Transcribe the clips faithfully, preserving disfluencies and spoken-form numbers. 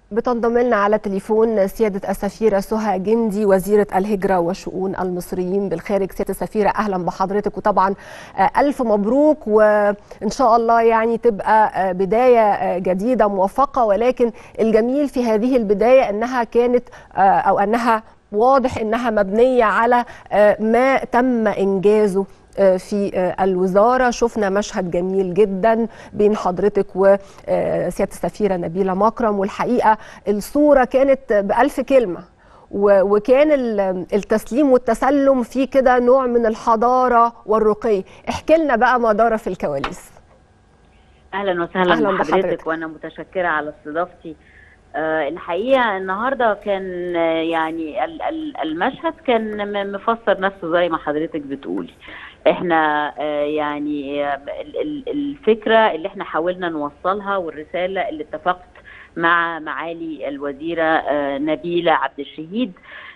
بتنضم لنا على تليفون سيادة السفيرة سهى جندي وزيرة الهجرة وشؤون المصريين بالخارج. سيادة السفيرة أهلا بحضرتك، وطبعا ألف مبروك، وإن شاء الله يعني تبقى بداية جديدة موفقة. ولكن الجميل في هذه البداية أنها كانت أو أنها واضح أنها مبنية على ما تم إنجازه في الوزارة. شفنا مشهد جميل جدا بين حضرتك وسيادة السفيرة نبيلة مكرم، والحقيقة الصورة كانت بألف كلمة، وكان التسليم والتسلم فيه كده نوع من الحضارة والرقي. احكي لنا بقى ما دار في الكواليس. أهلا وسهلا أهلا بحضرتك, بحضرتك وأنا متشكرة على استضافتي. أه الحقيقة النهاردة كان يعني المشهد كان مفسر نفسه زي ما حضرتك بتقولي. احنا يعني الفكرة اللي احنا حاولنا نوصلها والرسالة اللي اتفقت مع معالي الوزيرة نبيلة عبد الشهيد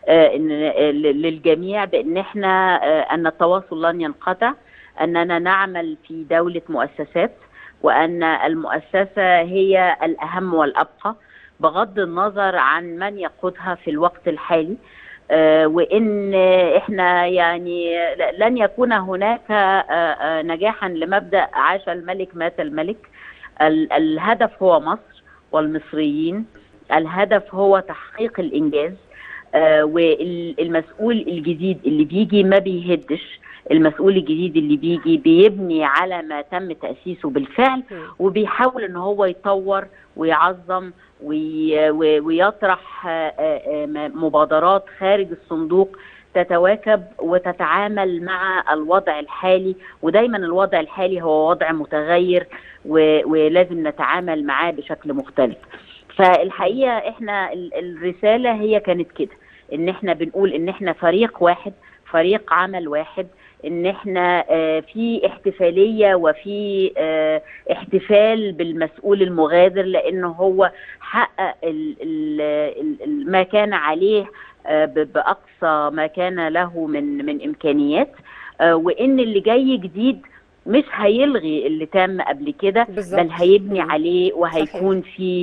للجميع بان احنا ان التواصل لن ينقطع، اننا نعمل في دولة مؤسسات، وان المؤسسة هي الاهم والابقى بغض النظر عن من يقودها في الوقت الحالي. آه وإن إحنا يعني لن يكون هناك آه آه نجاحا لمبدأ عاش الملك مات الملك. ال الهدف هو مصر والمصريين، الهدف هو تحقيق الإنجاز. والمسؤول الجديد اللي بيجي ما بيهدش، المسؤول الجديد اللي بيجي بيبني على ما تم تأسيسه بالفعل، وبيحاول ان هو يطور ويعظم ويطرح مبادرات خارج الصندوق تتواكب وتتعامل مع الوضع الحالي. ودايما الوضع الحالي هو وضع متغير ولازم نتعامل معاه بشكل مختلف. فالحقيقة احنا الرسالة هي كانت كده، ان احنا بنقول ان احنا فريق واحد، فريق عمل واحد، ان احنا في احتفالية وفي احتفال بالمسؤول المغادر لانه هو حقق ما كان عليه باقصى ما كان له من من امكانيات، وان اللي جاي جديد مش هيلغي اللي تم قبل كده، بل هيبني عليه وهيكون في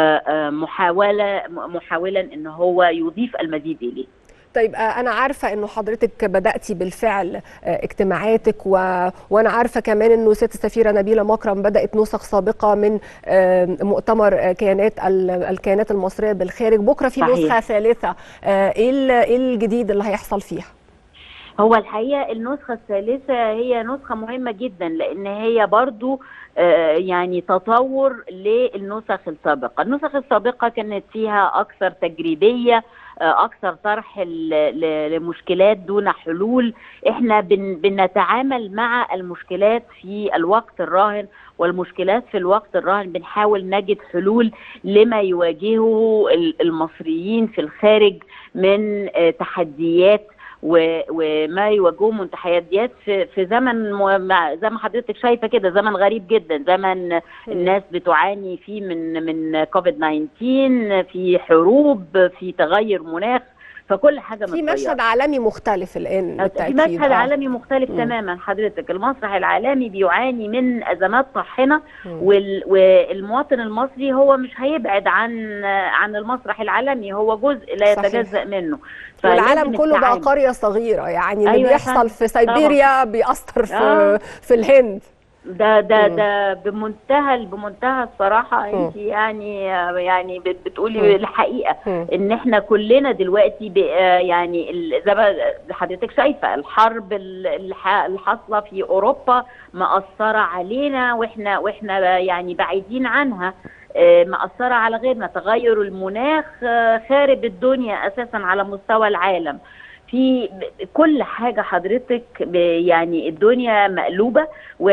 محاولة محاولا ان هو يضيف المزيد اليه. طيب أنا عارفة إنه حضرتك بدأتي بالفعل اجتماعاتك، و... وأنا عارفة كمان إنه سيادة السفيرة نبيلة مكرم بدأت نسخ سابقة من مؤتمر كيانات الكيانات المصرية بالخارج. بكرة في صحيح. نسخة ثالثة، إيه الجديد اللي هيحصل فيها؟ هو الحقيقة النسخة الثالثة هي نسخة مهمة جدا، لأن هي برضو يعني تطور للنسخ السابقة. النسخ السابقة كانت فيها أكثر تجريبية، أكثر طرح لمشكلات دون حلول. إحنا بنتعامل مع المشكلات في الوقت الراهن، والمشكلات في الوقت الراهن بنحاول نجد حلول لما يواجهه المصريين في الخارج من تحديات وما يواجهوه من تحديات في, في زمن زي ما حضرتك شايفه كده، زمن غريب جدا، زمن الناس بتعاني فيه من من كوفيد تسعة عشر، في حروب، في تغير مناخ، فكل حاجه في مشهد عالمي مختلف الان. في مشهد آه. عالمي مختلف م. تماما حضرتك. المسرح العالمي بيعاني من ازمات طاحنه، وال... والمواطن المصري هو مش هيبعد عن عن المسرح العالمي، هو جزء لا يتجزأ منه. والعالم كله بقى قريه صغيره، يعني اللي أيوة بيحصل في سيبيريا بيأثر في آه. في الهند. ده ده ده بمنتهى بمنتهى الصراحه. انت يعني يعني بتقولي الحقيقه ان احنا كلنا دلوقتي يعني زي ما حضرتك شايفه الحرب اللي حاصله في اوروبا مأثره علينا، واحنا واحنا يعني بعيدين عنها، مأثره على غيرنا. تغير المناخ خارب الدنيا اساسا على مستوى العالم، في كل حاجة حضرتك. يعني الدنيا مقلوبة،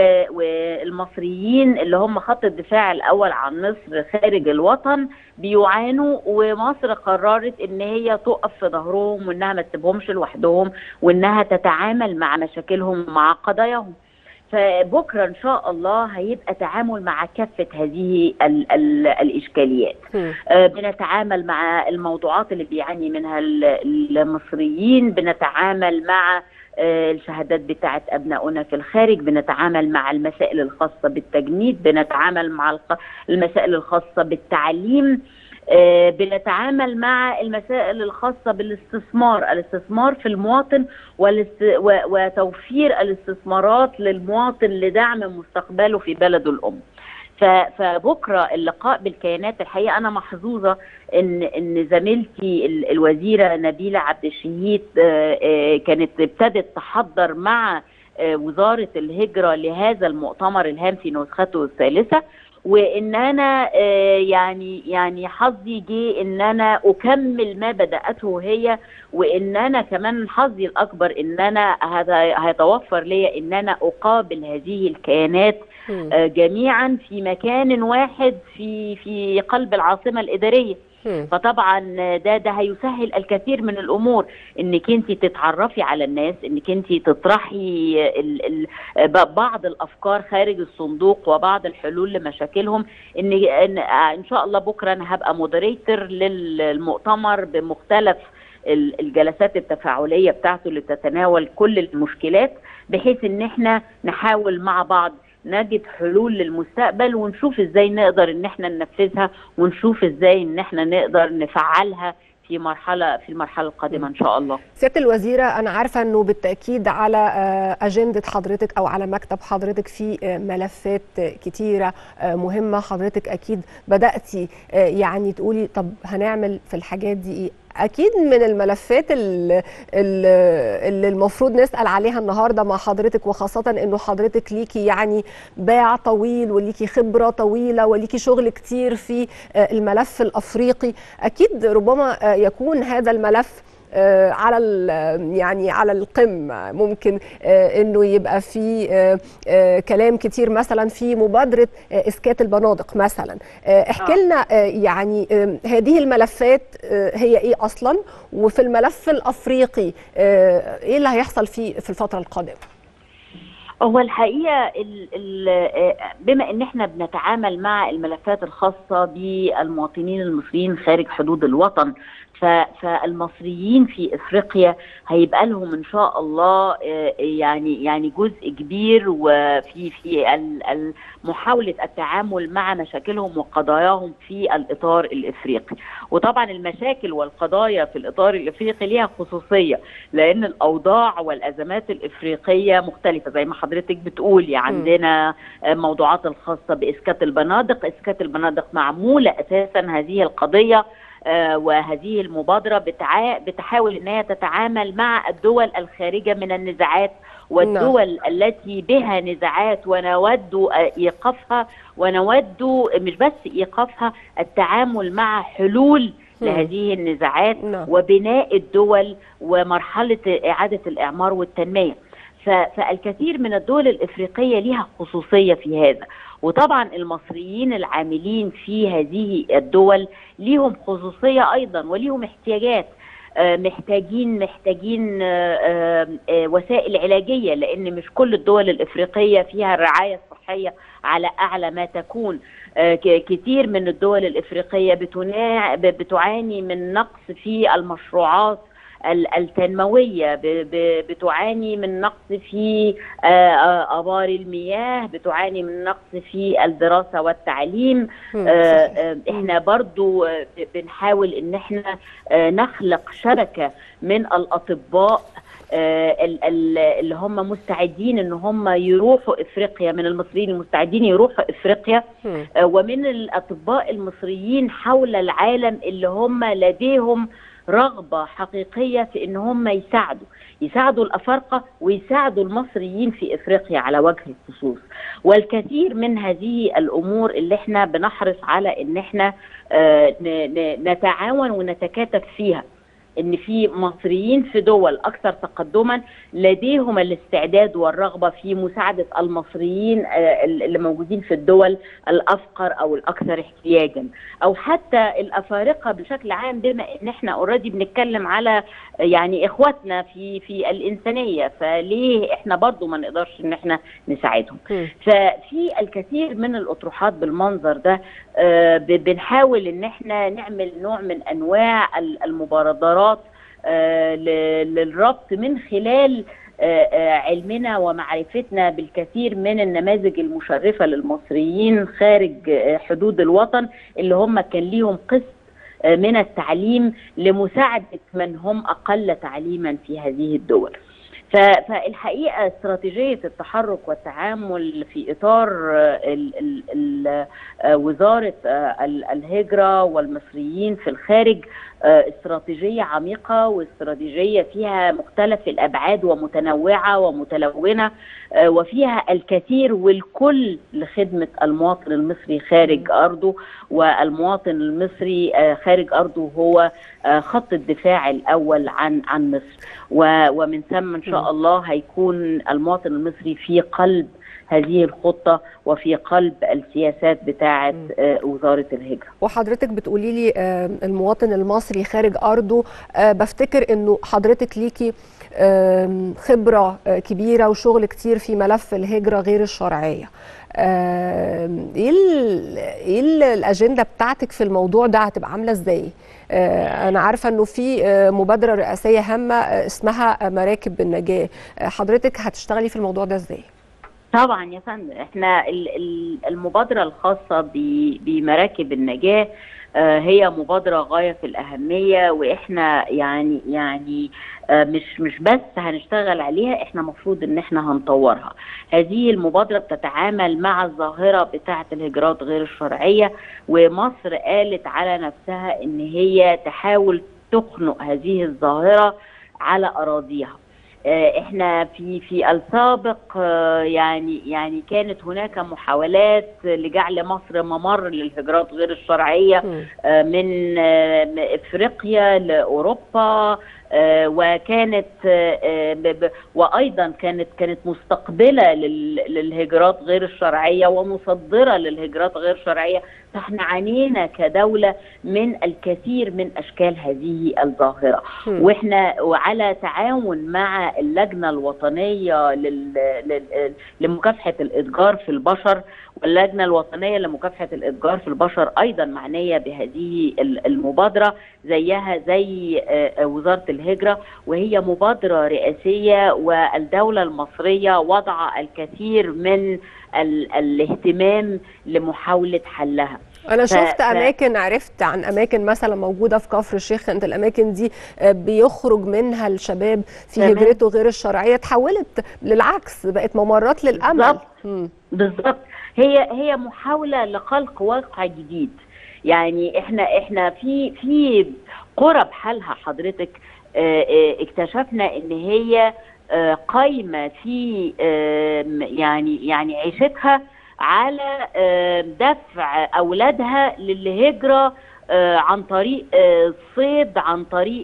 والمصريين اللي هم خط الدفاع الأول عن مصر خارج الوطن بيعانوا، ومصر قررت ان هي تقف في ظهرهم، وانها ما تسيبهمش لوحدهم، وانها تتعامل مع مشاكلهم ومع قضاياهم. فبكره ان شاء الله هيبقى تعامل مع كافه هذه ال ال الاشكاليات. آه بنتعامل مع الموضوعات اللي بيعاني منها المصريين، بنتعامل مع آه الشهادات بتاعه ابنائنا في الخارج، بنتعامل مع المسائل الخاصه بالتجنيد، بنتعامل مع المسائل الخاصه بالتعليم. بنتعامل مع المسائل الخاصة بالاستثمار، الاستثمار في المواطن وتوفير الاستثمارات للمواطن لدعم مستقبله في بلده الأم. فبكره اللقاء بالكيانات، الحقيقه انا محظوظه ان ان زميلتي الوزيره نبيله عبد الشهيد كانت ابتدت تحضر مع وزاره الهجره لهذا المؤتمر الهام في نسخته الثالثه، وان انا يعني يعني حظي جه ان انا اكمل ما بداته هي، وان انا كمان حظي الاكبر ان انا هيتوفر لي ان انا اقابل هذه الكيانات جميعا في مكان واحد في في قلب العاصمه الاداريه. فطبعا ده ده هيسهل الكثير من الامور، انك انت تتعرفي على الناس، انك انت تطرحي ال ال بعض الافكار خارج الصندوق وبعض الحلول لمشاكلهم. ان ان, إن شاء الله بكره انا هبقى مودريتور للمؤتمر بمختلف الجلسات التفاعليه بتاعته اللي بتتناول كل المشكلات، بحيث ان احنا نحاول مع بعض نجد حلول للمستقبل، ونشوف ازاي نقدر ان احنا ننفذها، ونشوف ازاي ان احنا نقدر نفعلها في مرحله في المرحله القادمه ان شاء الله. سياده الوزيره، انا عارفه انه بالتاكيد على اجنده حضرتك او على مكتب حضرتك في ملفات كتيره مهمه، حضرتك اكيد بداتي يعني تقولي طب هنعمل في الحاجات دي ايه. اكيد من الملفات اللي, اللي المفروض نسال عليها النهارده مع حضرتك، وخاصه انه حضرتك ليكي يعني باع طويل وليكي خبره طويله وليكي شغل كتير في الملف الافريقي، اكيد ربما يكون هذا الملف على يعني على القمه، ممكن انه يبقى في كلام كتير مثلا في مبادره اسكات البنادق مثلا. احكي لنا يعني هذه الملفات هي ايه اصلا، وفي الملف الافريقي ايه اللي هيحصل فيه في الفتره القادمه؟ هو الحقيقه ال ال بما ان احنا بنتعامل مع الملفات الخاصه بالمواطنين المصريين خارج حدود الوطن، فالمصريين في افريقيا هيبقى لهم ان شاء الله يعني يعني جزء كبير وفي في محاوله التعامل مع مشاكلهم وقضاياهم في الاطار الافريقي. وطبعا المشاكل والقضايا في الاطار الافريقي ليها خصوصيه، لان الاوضاع والازمات الافريقيه مختلفه زي ما حضرتك بتقولي. عندنا موضوعات الخاصه باسكات البنادق، اسكات البنادق معموله اساسا هذه القضيه آه وهذه المبادرة بتع... بتحاول ان هي تتعامل مع الدول الخارجة من النزاعات والدول نعم. التي بها نزاعات، ونود ايقافها، ونود مش بس ايقافها، التعامل مع حلول م. لهذه النزاعات نعم. وبناء الدول ومرحلة اعادة الاعمار والتنمية. ف... فالكثير من الدول الافريقية لها خصوصية في هذا، وطبعا المصريين العاملين في هذه الدول ليهم خصوصية أيضا وليهم احتياجات. محتاجين محتاجين وسائل علاجية، لأن مش كل الدول الإفريقية فيها الرعاية الصحية على أعلى ما تكون. كثير من الدول الإفريقية بتعاني من نقص في المشروعات التنموية، بتعاني من نقص في آبار المياه، بتعاني من نقص في الدراسة والتعليم. احنا برضو بنحاول ان احنا نخلق شبكة من الأطباء اللي هم مستعدين ان هم يروحوا افريقيا، من المصريين المستعدين يروحوا افريقيا، ومن الاطباء المصريين حول العالم اللي هم لديهم رغبة حقيقية في ان هم يساعدوا يساعدوا الافارقة ويساعدوا المصريين في افريقيا على وجه الخصوص. والكثير من هذه الامور اللي احنا بنحرص على ان احنا آه نتعاون ونتكاتف فيها، ان في مصريين في دول اكثر تقدما لديهم الاستعداد والرغبه في مساعده المصريين اللي موجودين في الدول الافقر او الاكثر احتياجا، او حتى الافارقه بشكل عام، بما ان احنا اوريدي بنتكلم على يعني اخواتنا في في الانسانيه، فليه احنا برضو ما نقدرش ان احنا نساعدهم؟ ففي الكثير من الاطروحات بالمنظر ده بنحاول ان احنا نعمل نوع من انواع المبادرات للربط من خلال علمنا ومعرفتنا بالكثير من النماذج المشرفة للمصريين خارج حدود الوطن، اللي هم كان ليهم قسط من التعليم لمساعدة من هم أقل تعليما في هذه الدول. فالحقيقة استراتيجية التحرك والتعامل في إطار ال ال ال وزارة الهجرة والمصريين في الخارج استراتيجية عميقة واستراتيجية فيها مختلف الأبعاد ومتنوعة ومتلونة، وفيها الكثير والكل لخدمة المواطن المصري خارج أرضه، والمواطن المصري خارج أرضه هو خط الدفاع الأول عن عن مصر، ومن ثم إن شاء الله هيكون المواطن المصري في قلب هذه الخطة وفي قلب السياسات بتاعة وزارة الهجرة. وحضرتك بتقولي لي المواطن المصري خارج أرضه، بفتكر أنه حضرتك ليكي خبرة كبيرة وشغل كتير في ملف الهجرة غير الشرعية. ايه ايه الاجنده بتاعتك في الموضوع ده؟ هتبقى عامله ازاي؟ انا عارفه انه في مبادره رئاسيه هامه اسمها مراكب النجاه، حضرتك هتشتغلي في الموضوع ده ازاي؟ طبعا يا فندم، احنا المبادره الخاصه بمراكب النجاه هي مبادره غايه في الاهميه، واحنا يعني يعني مش مش بس هنشتغل عليها، احنا مفروض ان احنا هنطورها. هذه المبادره بتتعامل مع الظاهره بتاعه الهجرات غير الشرعيه، ومصر قالت على نفسها ان هي تحاول تخنق هذه الظاهره على اراضيها. احنا في في السابق يعني يعني كانت هناك محاولات لجعل مصر ممر للهجرات غير الشرعيه من افريقيا لاوروبا، وكانت وايضا كانت كانت مستقبله للهجرات غير الشرعيه ومصدره للهجرات غير الشرعيه. فاحنا عانينا كدوله من الكثير من اشكال هذه الظاهره، واحنا وعلى تعاون مع اللجنه الوطنيه لمكافحه الاتجار في البشر، واللجنه الوطنيه لمكافحه الاتجار في البشر ايضا معنيه بهذه المبادره زيها زي وزاره الهجره، وهي مبادره رئاسيه، والدوله المصريه وضع الكثير من الاهتمام لمحاوله حلها. أنا شفت أماكن، عرفت عن أماكن مثلا موجودة في كفر الشيخ، أنت الأماكن دي بيخرج منها الشباب في هجرته غير الشرعية، تحولت للعكس، بقت ممرات للأمل. بالظبط، هي هي محاولة لخلق واقع جديد. يعني احنا احنا في في قرى بحالها حضرتك اكتشفنا ان هي قايمة في يعني يعني عيشتها على دفع أولادها للهجرة عن طريق الصيد، عن طريق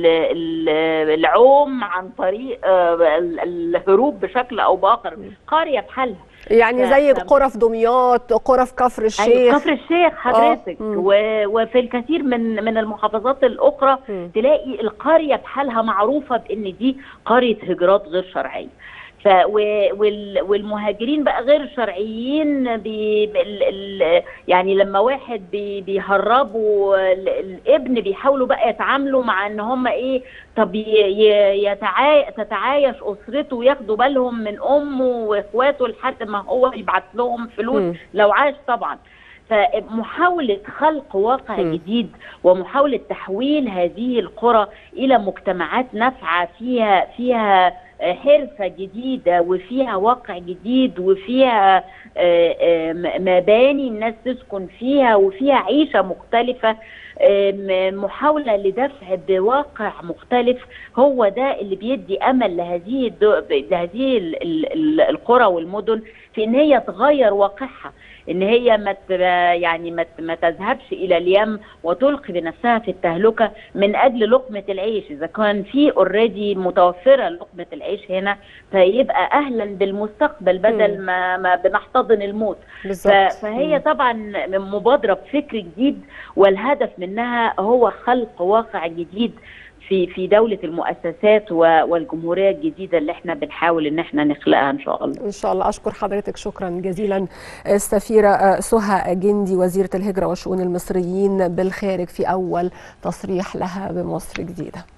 العوم، عن طريق الهروب بشكل أو بآخر. قرية بحالها يعني زي قرى في دمياط، قرى في كفر الشيخ. أيوة كفر الشيخ حضرتك، وفي الكثير من من المحافظات الأخرى م. تلاقي القرية بحالها معروفة بأن دي قرية هجرات غير شرعية. ف والمهاجرين بقى غير الشرعيين بي يعني لما واحد بي بيهربوا الابن بيحاولوا بقى يتعاملوا مع ان هم ايه، طب يتعاي... تتعايش اسرته وياخدوا بالهم من امه واخواته لحد ما هو يبعت لهم فلوس م. لو عاش طبعا. فمحاولة خلق واقع م. جديد ومحاولة تحويل هذه القرى إلى مجتمعات نافعة فيها فيها حرفة جديدة وفيها واقع جديد وفيها مباني الناس تسكن فيها وفيها عيشة مختلفة، محاولة لدفع بواقع مختلف، هو ده اللي بيدي أمل لهذه لهذه القرى والمدن في إن هي تغير واقعها، ان هي ما يعني ما تذهبش الى اليم وتلقي بنفسها في التهلكه من اجل لقمه العيش. اذا كان في اوريدي متوفره لقمه العيش هنا، فيبقى اهلا بالمستقبل بدل ما, ما بنحتضن الموت. فهي طبعا مبادره بفكر جديد، والهدف منها هو خلق واقع جديد في في دولة المؤسسات والجمهورية الجديدة اللي احنا بنحاول ان احنا نخلقها ان شاء الله. ان شاء الله. اشكر حضرتك شكرا جزيلا السفيرة سهى جندي وزيرة الهجرة وشؤون المصريين بالخارج في اول تصريح لها بمصر جديدة.